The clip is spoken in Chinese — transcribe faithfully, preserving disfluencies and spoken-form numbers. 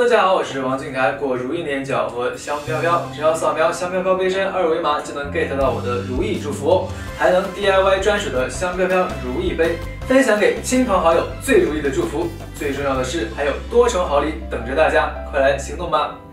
大家好，我是王俊凯。过如意年就要喝香飘飘，只要扫描香飘飘杯身二维码就能 get 到我的如意祝福哦，还能 D I Y 专属的香飘飘如意杯，分享给亲朋好友最如意的祝福。最重要的是，还有多重好礼等着大家，快来行动吧！